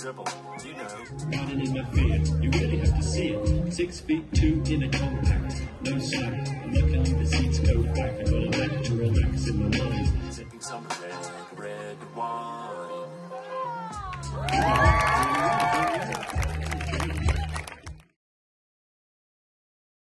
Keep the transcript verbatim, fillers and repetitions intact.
dribble, you know. Riding in my Fiat, you really have to see it. Six feet two in a compact, no slack. Luckily the seats go back.